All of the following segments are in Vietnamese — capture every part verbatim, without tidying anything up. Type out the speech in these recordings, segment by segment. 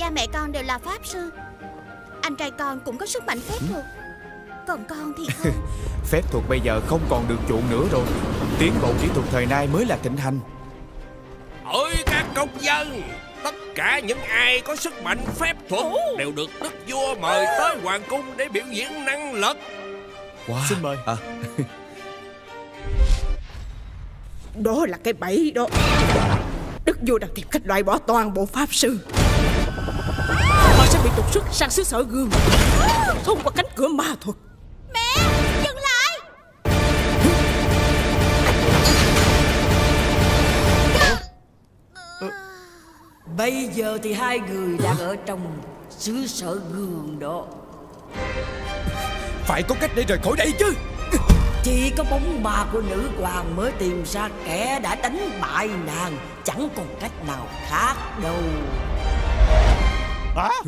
Cha mẹ con đều là pháp sư. Anh trai con cũng có sức mạnh phép thuật, còn con thì không. Phép thuật bây giờ không còn được chuộng nữa rồi. Tiến bộ kỹ thuật thời nay mới là thịnh hành. Ôi các công dân, tất cả những ai có sức mạnh phép thuật đều được đức vua mời tới hoàng cung để biểu diễn năng lực. Wow. Xin mời. À. Đó là cái bẫy đó. Đức vua đang tìm cách loại bỏ toàn bộ pháp sư. Họ sẽ bị trục xuất sang xứ sở gương, thông qua cánh cửa ma thuật. Mẹ, dừng lại. Bây giờ thì hai người đang ở trong xứ sở gương đó. Phải có cách để rời khỏi đây chứ. Chỉ có bóng ma của nữ hoàng mới tìm ra kẻ đã đánh bại nàng. Chẳng còn cách nào khác đâu. À?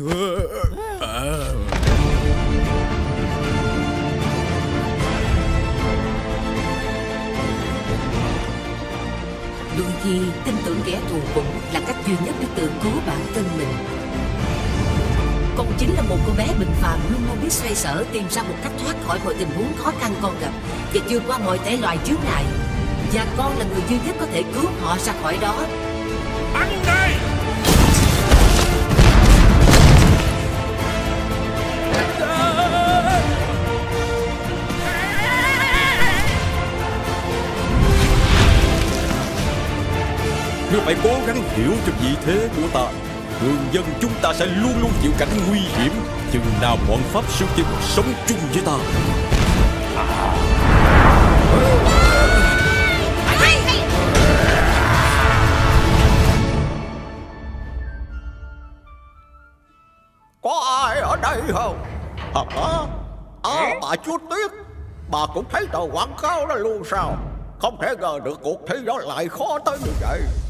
Đôi khi tin tưởng kẻ thù cũng là cách duy nhất để tự cứu bản thân mình. Con chính là một cô bé bình phàm luôn luôn biết xoay sở, tìm ra một cách thoát khỏi mọi tình huống khó khăn con gặp và vượt qua mọi thể loại chướng ngại. Và con là người duy nhất có thể cứu họ ra khỏi đó. Bắn đây! Ngươi phải cố gắng hiểu cho vị thế của ta. Thường dân chúng ta sẽ luôn luôn chịu cảnh nguy hiểm chừng nào bọn pháp sư vẫn sống chung với ta. Có ai ở đây không? À, à, à, bà chúa Tuyết, bà cũng thấy tờ quảng cáo đó luôn sao? Không thể ngờ được cuộc thi đó lại khó tới như vậy.